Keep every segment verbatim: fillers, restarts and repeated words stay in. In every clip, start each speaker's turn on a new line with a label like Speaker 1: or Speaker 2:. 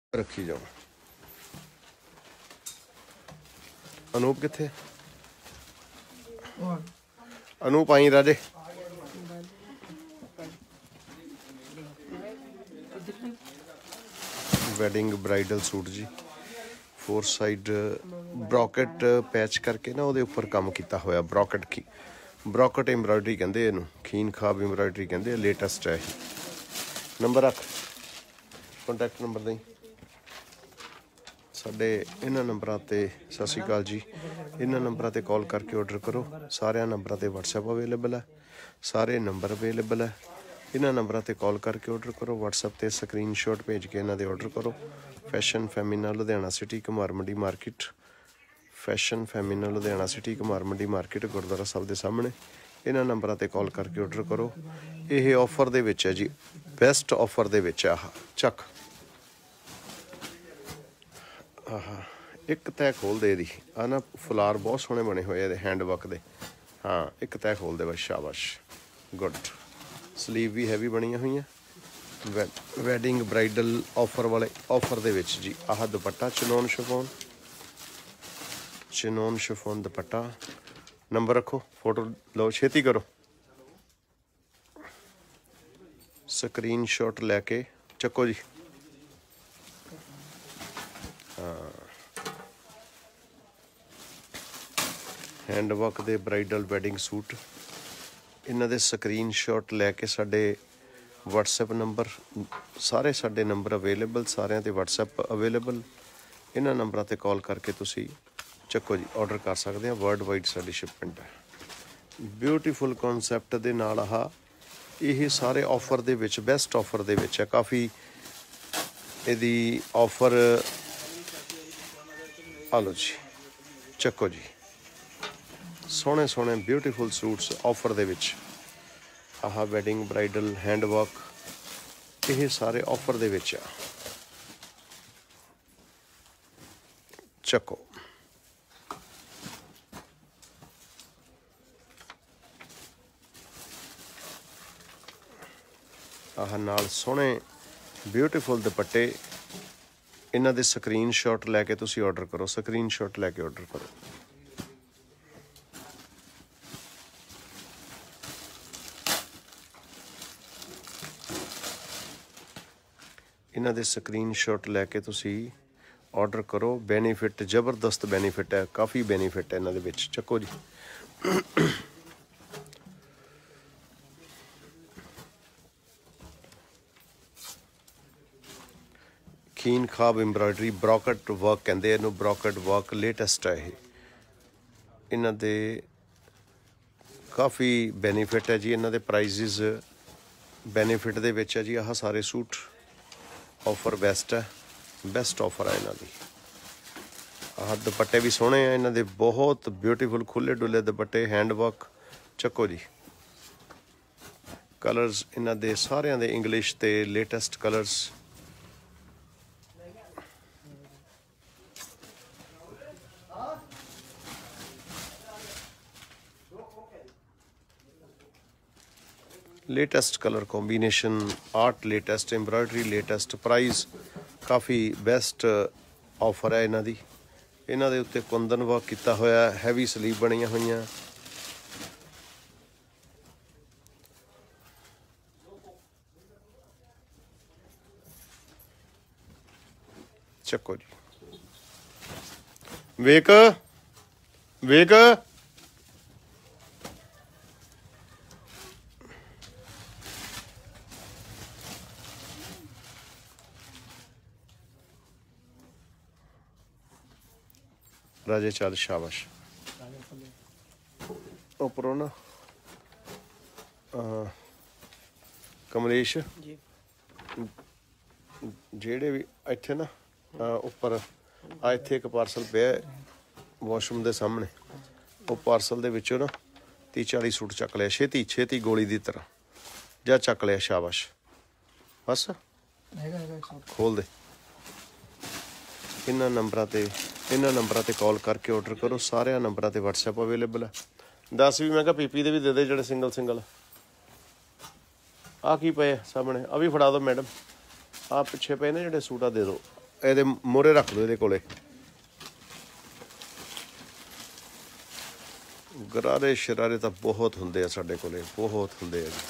Speaker 1: रखी जाओ। अनूप किथे? अनूप आई राजे। वैडिंग ब्राइडल सूट जी, फोर साइड ब्रॉकेट पैच करके ना ਉਹਦੇ ਉੱਪਰ ਕੰਮ ਕੀਤਾ ਹੋਇਆ। ब्रॉकेट की ब्रॉकेट एम्ब्रॉयडरी कहते हैं, खीन खाब एम्ब्रॉयडरी कहते हैं। लेटेस्ट है। नंबर रख, कॉन्टैक्ट नंबर दें साढ़े इन्होंने नंबरों पर। सत श्री अकाल जी। इन्होंने नंबरों पर कॉल करके ऑर्डर करो। सारे नंबरों पर व्हाट्सएप अवेलेबल है, सारे नंबर अवेलेबल है। इन्होंने नंबरों पर कॉल करके ऑर्डर करो। व्हाट्सएप पर स्क्रीन शॉट भेज के इन्हों ऑर्डर करो। Fashion Femina Ludhiana city Kumar Mandi market. Fashion Femina Ludhiana city Kumar Mandi market Gurdwara Sahib के सामने। इन्होंने नंबरों पर कॉल करके ऑर्डर करो। ये ऑफर दे विच है जी, बेस्ट ऑफर दे विच है। आह चक आह एक तय खोल दे दी आ ना, फुलार बहुत सोहने बने हुए है हैंड वर्क दे। हाँ एक तय खोल दे बस, शाबाश गुड। स्लीव भी हैवी बनिया हुई हैं। वै वैडिंग ब्राइडल ऑफर वाले ऑफर दे विच जी। आह दुपट्टा चिनोन शिफोन, चिनोन शिफोन दुपट्टा। नंबर रखो, फोटो लो, छेती करो। स्क्रीन शॉट लैके चको जी। हाँ हैंड वर्क दे ब्राइडल वैडिंग सूट। इन्हां दे स्क्रीन शॉट लैके साडे व्हाट्सएप नंबर, सारे साडे नंबर अवेलेबल, सारिਆਂ ते व्हाट्सएप अवेलेबल। इन्हां नंबरां ते कॉल करके तुसी चक्को जी ऑर्डर कर सकते हैं। वर्ल्ड वाइड साडी शिपमेंट है। ब्यूटीफुल कॉन्सैप्ट दे नाल आह ये सारे ऑफर दे विच, बेस्ट ऑफर दे विच है। काफ़ी इहदी ऑफर आलो जी, चक्को जी। सोहने सोहने ब्यूटीफुल सूट्स ऑफर दे विच। आह वैडिंग ब्राइडल हैंड वर्क, ये सारे ऑफर दे विच आ। चक्को आह नाल सोहने ब्यूटीफुल दुपट्टे। इन्हां दे स्क्रीन शॉट लैके तुसी ऑर्डर करो। स्क्रीन शॉट लैके ऑर्डर करो। इन्हां दे स्क्रीन शॉट लैके तुसी ऑर्डर करो। बेनीफिट जबरदस्त बेनीफिट है, काफ़ी बेनीफिट है इन्हां दे विच। चक्को जी। खीन खाब एम्ब्रॉयडरी ब्रॉकेट वर्क कहते हैं, ब्रॉकेट वर्क लेटेस्ट है। ये इन्हां दे काफ़ी बेनीफिट है जी। इन्हां दे प्राइजिज बेनीफिट दे विच है जी। आह सारे सूट ऑफर बेस्ट है, बेस्ट ऑफर है इन्हां दी। आह दुपट्टे भी सोहने हैं इन्हां दे, बहुत ब्यूटीफुल खुले डुले दुपट्टे हैंड वर्क। चक्को जी। कलर्स इन्हां दे सारियां दे इंग्लिश ते latest colours. Latest colour combination, art latest, embroidery latest, price काफ़ी बेस्ट ऑफर है इन्हां दी। इन्हां दे उत्ते कुंदन वर्क किया होया, हैवी स्लीव बनिया हुई। चक्को जी। वेक वेक राजे चल, शाबाश। उपरों ना कमलेश जेड़े भी इत्थे ना उपर आ, इत्थे एक पार्सल पे वॉशरूम के सामने। वो पार्सल दे विचों ना तीह चाली सूट चक लिया। छेती छेती गोली की तरह जा चक लिया, शाबाश। बस खोल दे। इन्हां नंबरां ते इन्हां नंबरां ते कॉल करके ऑर्डर करो। सारे नंबरां ते व्हाट्सएप अवेलेबल है। दस भी मैं कहा पीपी दे भी दे दे जेड़े सिंगल सिंगल। आ की पे सामने, आ भी फड़ा दो मैडम। आ पिछे पे ने जेड़े सूट आ दे दो। ਇਹਦੇ ਮੋਹਰੇ ਰੱਖ ਲਓ, ਇਹਦੇ ਕੋਲੇ ਗਰਾਰੇ ਸ਼ਰਾਰੇ ਤਾਂ ਬਹੁਤ ਹੁੰਦੇ ਆ ਸਾਡੇ ਕੋਲੇ, ਬਹੁਤ ਹੁੰਦੇ ਆ ਜੀ।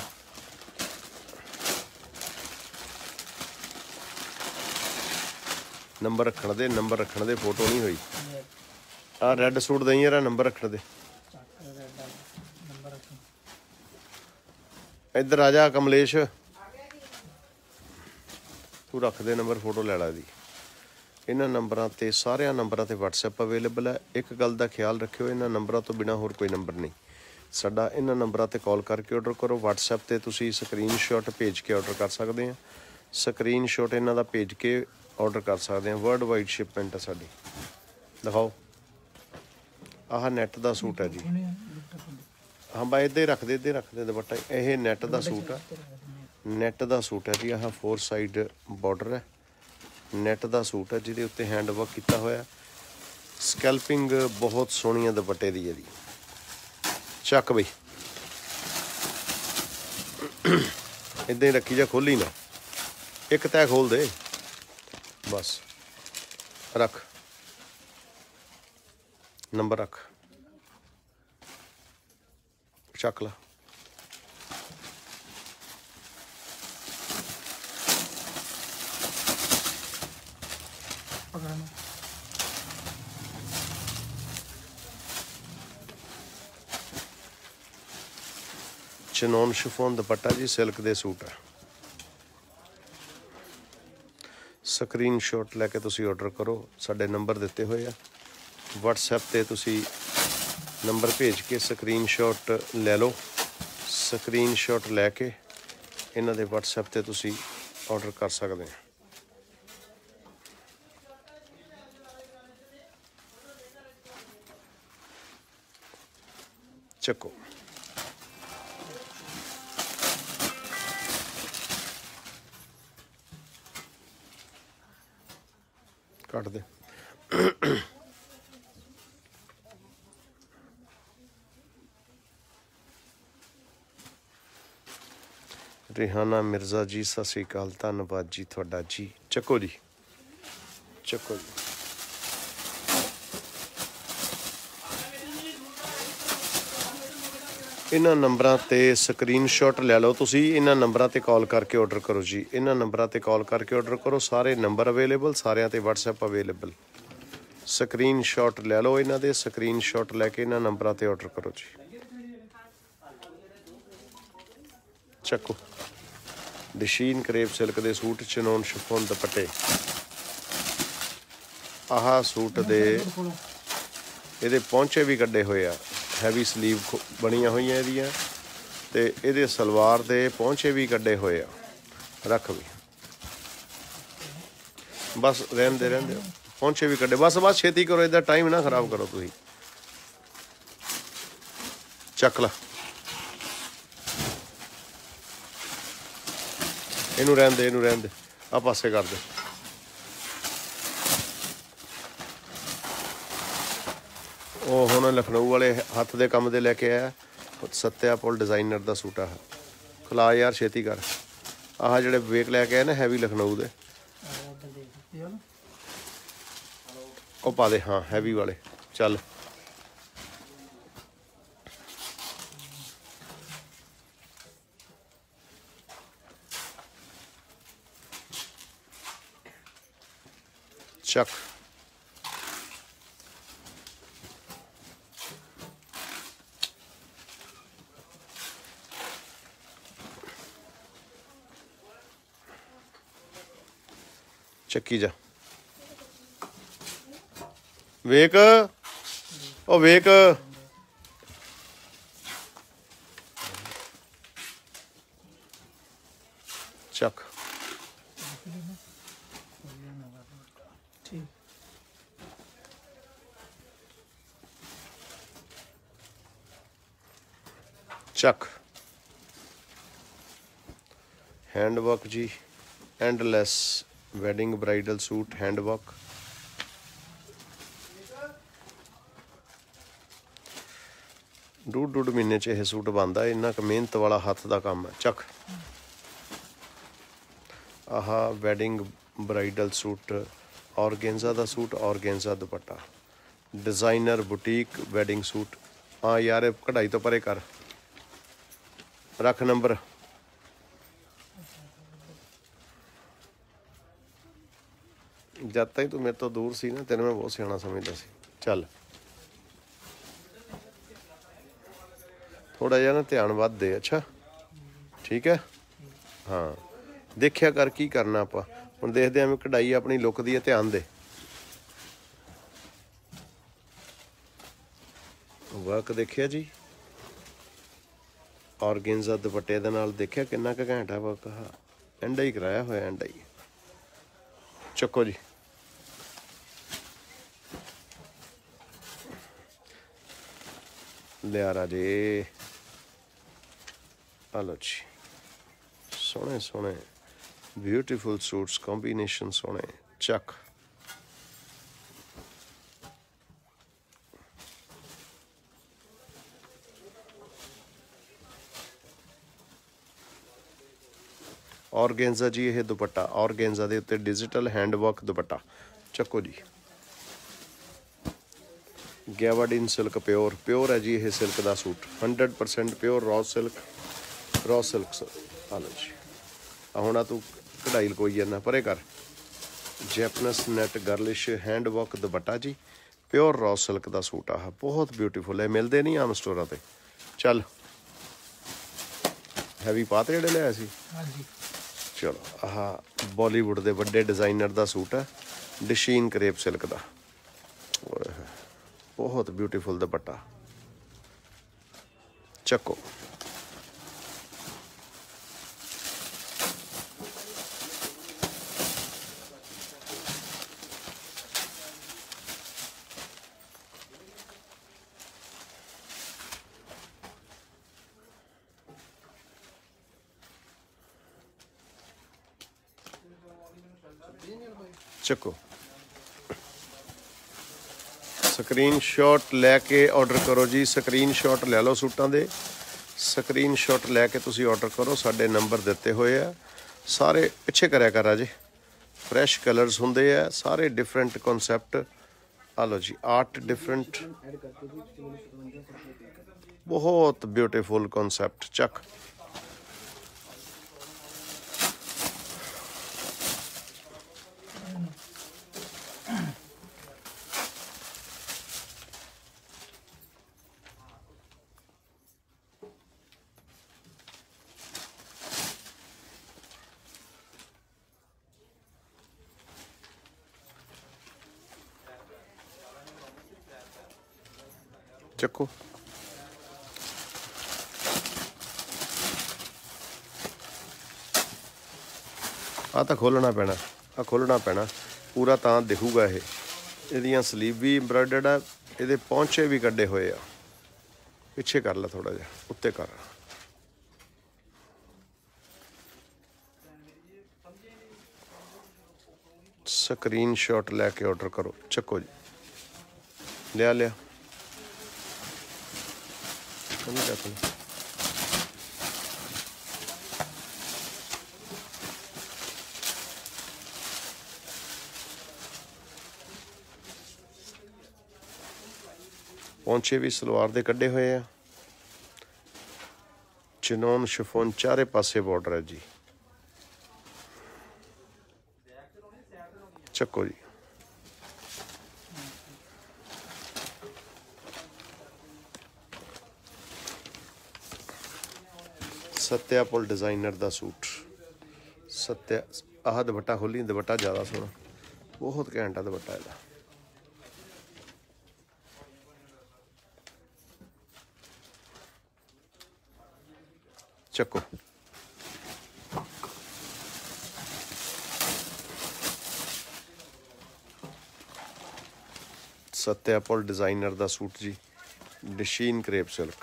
Speaker 1: ਨੰਬਰ ਰੱਖਣ ਦੇ, ਨੰਬਰ ਰੱਖਣ ਦੇ, ਫੋਟੋ ਨਹੀਂ ਹੋਈ। ਆਹ ਰੈੱਡ ਸੂਟ ਦਈ ਯਾਰ, ਨੰਬਰ ਰੱਖਣ ਦੇ। ਇੱਧਰ ਆ ਜਾ ਕਮਲੇਸ਼, ਤੂੰ ਰੱਖ ਦੇ ਨੰਬਰ, ਫੋਟੋ ਲੈ ਲਾ ਇਹਦੀ। ਇਹਨਾਂ ਨੰਬਰਾਂ 'ਤੇ ਸਾਰਿਆਂ ਨੰਬਰਾਂ 'ਤੇ ਵਟਸਐਪ ਅਵੇਲੇਬਲ ਹੈ। ਇੱਕ ਗੱਲ ਦਾ ਖਿਆਲ ਰੱਖਿਓ, ਇਹਨਾਂ ਨੰਬਰਾਂ ਤੋਂ ਬਿਨਾਂ ਹੋਰ ਕੋਈ ਨੰਬਰ ਨਹੀਂ ਸਾਡਾ। ਇਹਨਾਂ ਨੰਬਰਾਂ 'ਤੇ ਕਾਲ ਕਰਕੇ ਔਡਰ ਕਰੋ। ਵਟਸਐਪ 'ਤੇ ਤੁਸੀਂ ਸਕਰੀਨਸ਼ਾਟ ਭੇਜ ਕੇ ਔਡਰ ਕਰ ਸਕਦੇ ਆ। ਸਕਰੀਨਸ਼ਾਟ ਇਹਨਾਂ ਦਾ ਭੇਜ ਕੇ ਔਡਰ ਕਰ ਸਕਦੇ ਆ। ਵਰਲਡ ਵਾਈਡ ਸ਼ਿਪਮੈਂਟ ਹੈ ਸਾਡੀ। ਦਿਖਾਓ, ਆਹ ਨੈੱਟ ਦਾ ਸੂਟ ਹੈ ਜੀ। ਹਾਂ ਬਾ ਇੱਦਾਂ ਹੀ ਰੱਖਦੇ, ਇੱਦਾਂ ਹੀ ਰੱਖਦੇ ਦੁਪੱਟਾ। ਇਹ ਨੈੱਟ ਦਾ ਸੂਟ ਆ, ਨੈੱਟ ਦਾ ਸੂਟ ਹੈ ਜੀ। ਆਹ ਫੋਰ ਸਾਈਡ ਬਾਰਡਰ ਹੈ, ਨੈੱਟ ਦਾ ਸੂਟ ਹੈ ਜਿਹਦੇ ਉੱਤੇ ਹੈਂਡ ਵਰਕ ਕੀਤਾ ਹੋਇਆ। ਸਕੈਲਪਿੰਗ ਬਹੁਤ ਸੋਹਣੀ ਆ ਦੁਪੱਟੇ ਦੀ ਇਹਦੀ। ਚੱਕ ਬਈ, ਇੱਦਾਂ ਹੀ ਰੱਖੀ ਜਾ, ਖੋਲੀ ਨਾ, ਇੱਕ ਤੈ ਖੋਲ ਦੇ ਬਸ। ਰੱਖ ਨੰਬਰ, ਰੱਖ, ਚੱਕ ਲਾ। ਚਨੋਨ ਸ਼ਿਫੋਨ ਦੁਪੱਟਾ ਜੀ, ਸਿਲਕ ਦੇ ਸੂਟ ਹੈ। ਸਕਰੀਨਸ਼ਾਟ ਲੈ ਕੇ ਤੁਸੀਂ ਆਰਡਰ ਕਰੋ। ਸਾਡੇ ਨੰਬਰ ਦਿੱਤੇ ਹੋਏ ਆ, ਵਟਸਐਪ 'ਤੇ ਤੁਸੀਂ ਨੰਬਰ ਭੇਜ ਕੇ ਸਕਰੀਨਸ਼ਾਟ ਲੈ ਲਓ। ਸਕਰੀਨਸ਼ਾਟ ਲੈ ਕੇ ਇਹਨਾਂ ਦੇ ਵਟਸਐਪ 'ਤੇ ਤੁਸੀਂ ਆਰਡਰ ਕਰ ਸਕਦੇ ਆ। ਚੱਕੋ, ਕੱਟ ਦੇ। ਰਿਹਾਨਾ ਮਿਰਜ਼ਾ ਜੀ, ਸਤਿ ਸ਼੍ਰੀ ਅਕਾਲ, ਧੰਨਵਾਦ ਜੀ ਤੁਹਾਡਾ ਜੀ। ਚੱਕੋ ਜੀ, ਚੱਕੋ ਜੀ। ਇਹਨਾਂ ਨੰਬਰਾਂ 'ਤੇ ਸਕਰੀਨਸ਼ਾਟ ਲੈ ਲਓ ਤੁਸੀਂ। ਇਹਨਾਂ ਨੰਬਰਾਂ 'ਤੇ ਕਾਲ ਕਰਕੇ ਆਰਡਰ ਕਰੋ ਜੀ। ਇਹਨਾਂ ਨੰਬਰਾਂ 'ਤੇ ਕਾਲ ਕਰਕੇ ਆਰਡਰ ਕਰੋ। ਸਾਰੇ ਨੰਬਰ ਅਵੇਲੇਬਲ, ਸਾਰਿਆਂ 'ਤੇ ਵਟਸਐਪ ਅਵੇਲੇਬਲ। ਸਕਰੀਨਸ਼ਾਟ ਲੈ ਲਓ ਇਹਨਾਂ ਦੇ, ਸਕਰੀਨਸ਼ਾਟ ਲੈ ਕੇ ਇਹਨਾਂ ਨੰਬਰਾਂ 'ਤੇ ਆਰਡਰ ਕਰੋ ਜੀ। ਚੱਕੋ, ਦਸ਼ੀਨ ਕਰੇਪ ਸਿਲਕ ਦੇ ਸੂਟ, ਚਨੋਨ ਸ਼ਿਫੋਨ ਦੁਪੱਟੇ। ਆਹ ਸੂਟ ਦੇ ਇਹਦੇ ਪਹੁੰਚੇ ਵੀ ਕੱਢੇ ਹੋਏ ਆ, ਹੈਵੀ ਸਲੀਵ ਬਣੀਆਂ ਹੋਈਆਂ ਇਹਦੀਆਂ, ਤੇ ਇਹਦੇ ਸਲਵਾਰ ਦੇ ਪਹੁੰਚੇ ਵੀ ਕੱਢੇ ਹੋਏ ਆ। ਰੱਖ ਵੀ, ਬਸ ਰਹਿੰਦੇ ਰਹਿੰਦੇ ਪਹੁੰਚੇ ਵੀ ਕੱਢੇ, ਬਸ ਬਸ ਛੇਤੀ ਕਰੋ, ਇਹਦਾ ਟਾਈਮ ਨਾ ਖਰਾਬ ਕਰੋ ਤੁਸੀਂ। ਚੱਕ ਲਾ, ਇਹਨੂੰ ਰਹਿਣ ਦੇ, ਇਹਨੂੰ ਰਹਿਣ ਦੇ, ਆ ਪਾਸੇ ਕਰ ਦੇ। ਉਹ ਹੁਣ ਲਖਨਊ ਵਾਲੇ ਹੱਥ ਦੇ ਕੰਮ ਦੇ ਲੈ ਕੇ ਆਇਆ, ਸੱਤਿਆ ਪੁਲ ਡਿਜ਼ਾਈਨਰ ਦਾ ਸੂਟ ਆ। ਖਲਾ ਯਾਰ ਛੇਤੀ ਕਰ। ਆਹ ਜਿਹੜੇ ਵੇਕ ਲੈ ਕੇ ਆਏ ਨਾ ਹੈਵੀ ਲਖਨਊ ਦੇ, ਉਹ ਪਾ ਦੇ। ਹਾਂ ਹੈਵੀ ਵਾਲੇ, ਚੱਲ। ਚੱਕ, ਚੱਕੀ ਜਾ। ਵੇਖ, ਉਹ ਵੇਖ, ਚੱਕ। ਚੱਕ, हैंड वर्क जी, endless wedding bridal suit hand work. ਡੂਢ ਡੂਢ ਮਹੀਨੇ 'ਚ ਇਹ ਸੂਟ ਬਣਦਾ, ਇੰਨਾ ਕੁ ਮਿਹਨਤ ਵਾਲਾ ਹੱਥ ਦਾ ਕੰਮ ਹੈ। ਚੱਕ, ਆਹ ਵੈਡਿੰਗ ब्राइडल सूट, ऑर्गेन्जा का सूट, ऑर्गेन्जा दुपट्टा, डिज़ाइनर बुटीक वैडिंग सूट। हाँ यार कढ़ाई तो परे कर रख नंबर। जद तक तू मेरे तो दूर सी ना तेरे मैं बहुत सियाना समझदा सी। चल थोड़ा जिहा ना ध्यान वध दे। अच्छा ठीक है। हाँ देखिया कर की करना आपां हुण देखदे आं कढ़ाई अपनी लुक दी है, ध्यान दे। वर्क देखिया जी, ऑर्गेन्जा दुपट्टे दे नाल देखिया किन्ना क घैंट है वर्क। हाँ एंडा ही कराया होया, एंडा ही। चुको जी लिया राजे। हलो जी सोहने सोहने ब्यूटीफुल सूट्स कॉम्बीनेशन सोहने। चक ऑर्गेन्जा जी, यह दुपट्टा ऑर्गेन्जा के उत्ते डिजिटल हैंडवर्क दुपट्टा। चको जी गैवाडीन सिल्क प्योर प्योर है जी, यह सिल्क का suit hundred percent pure raw silk raw silk. Hello जी हुण तू कढ़ाई लकोई जाना परे कर। जैपनस नैट गर्लिश हैंडवर्क दुपट्टा जी, प्योर रॉ सिल्क का सूट आ बहुत ब्यूटीफुल है, मिलते नहीं आम स्टोर पर। चल हैवी पाते जेडे लिया सी। चलो आह बॉलीवुड के बड़े डिजाइनर का सूट है, डशीन करेप सिल्क का, बहुत ब्यूटीफुल दुपट्टा। चको चको स्क्रीन शॉट लैके ऑर्डर करो जी। स्क्रीन शॉट लै लो सूटां दे, स्क्रीन शॉट लैके तुसी ऑर्डर करो। साडे नंबर दिते हुए आ सारे, पिछे करया कर राजे। फ्रैश कलर्स हुंदे आ सारे, डिफरेंट कॉन्सैप्ट। हलो जी आर्ट डिफरेंट, बहुत ब्यूटीफुल कॉन्सैप्ट। चक चको आ तो खोलना पैना, आ खोलना पैना पूरा तां दिखूगा। ये इहदियां स्लीव भी एम्ब्रॉयडर्ड है, ये पौंचे भी कड्डे हुए आ। पिछे कर ला थोड़ा जिहा, उत्ते कर। स्क्रीन शॉट लैके ऑर्डर करो। चको जी लिया लिया पौंचे भी सलवार दे कड्डे हुए आ। चिनोन शिफोन चारे पासे बॉर्डर है जी। चको जी सत्या पुल डिजाइनर का सूट। सत्या आह दुपट्टा खोली, दुपट्टा ज़्यादा सोहना, बहुत घैंट है दुपट्टा ਇਹਦਾ। ਚੱਕੋ सत्या पुल डिजाइनर का सूट जी, डशीन क्रेप सिल्क।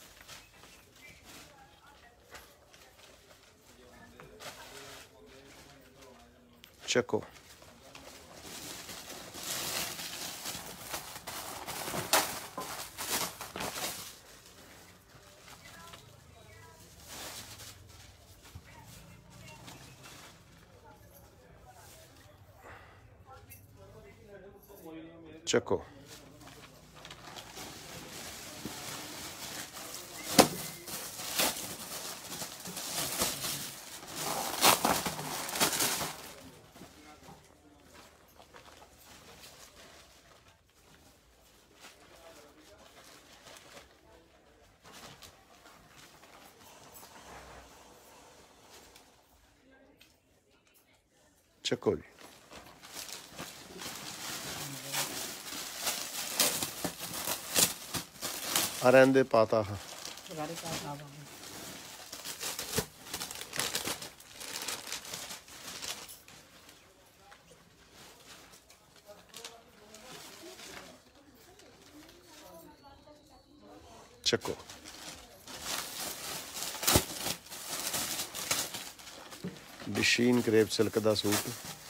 Speaker 1: चको ਚੱਕੋ। ਚੱਕੋ ਜੀ। ਆ ਰਹਿੰਦੇ ਪਾਤਾ ਚੱਕੋ। ਡਿਸ਼ੀਨ ਕਰੇਪ ਸਿਲਕ ਦਾ ਸੂਟ,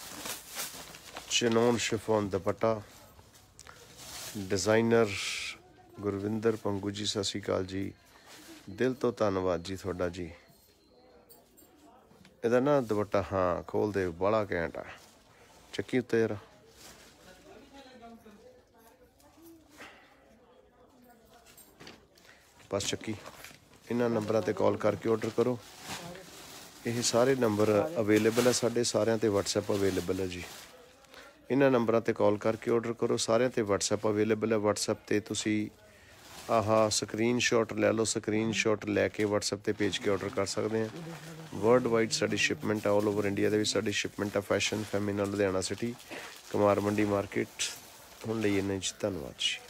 Speaker 1: ਚਨੋਨ ਸ਼ਿਫੋਨ ਦੁਪੱਟਾ, ਡਿਜ਼ਾਈਨਰ ਗੁਰਵਿੰਦਰ ਪੰਗੂ ਜੀ, ਸਤਿ ਸ਼੍ਰੀ ਅਕਾਲ ਜੀ, ਦਿਲ ਤੋਂ ਧੰਨਵਾਦ ਜੀ ਤੁਹਾਡਾ ਜੀ। ਇਹਦਾ ਨਾ ਦੁਪੱਟਾ ਹਾਂ ਖੋਲਦੇ ਬੜਾ ਘੈਂਟ ਆ, ਚੱਕੀ ਉੱਤੇ ਯਾਰ। ਬਸ ਚੱਕੀ। ਇਹਨਾਂ ਨੰਬਰਾਂ ਤੇ ਕਾਲ ਕਰਕੇ ਆਰਡਰ ਕਰੋ। ਇਹ ਸਾਰੇ ਨੰਬਰ ਅਵੇਲੇਬਲ ਹੈ ਸਾਡੇ ਸਾਰਿਆਂ ਤੇ ਵਟਸਐਪ ਅਵੇਲੇਬਲ ਹੈ ਜੀ। ਇਹਨਾਂ ਨੰਬਰਾਂ ਤੇ ਕਾਲ ਕਰਕੇ ਆਰਡਰ ਕਰੋ। ਸਾਰਿਆਂ ਤੇ ਵਟਸਐਪ ਅਵੇਲੇਬਲ ਹੈ। ਵਟਸਐਪ ਤੇ ਤੁਸੀਂ ਆਹ ਸਕਰੀਨਸ਼ਾਟ ਲੈ ਲਓ, ਸਕਰੀਨਸ਼ਾਟ ਲੈ ਕੇ ਵਟਸਐਪ ਤੇ ਭੇਜ ਕੇ ਆਰਡਰ ਕਰ ਸਕਦੇ ਹਾਂ। ਵਰਲਡ ਵਾਈਡ ਸਾਡੀ ਸ਼ਿਪਮੈਂਟ ਆ, ਆਲ ਓਵਰ ਇੰਡੀਆ ਦੇ ਵਿੱਚ ਸਾਡੀ ਸ਼ਿਪਮੈਂਟ ਆ। Fashion Femina Ludhiana city, Kumar Mandi market. ਹੁਣ ਲਈ ਇੰਨਾ ਜੀ, ਧੰਨਵਾਦ ਜੀ।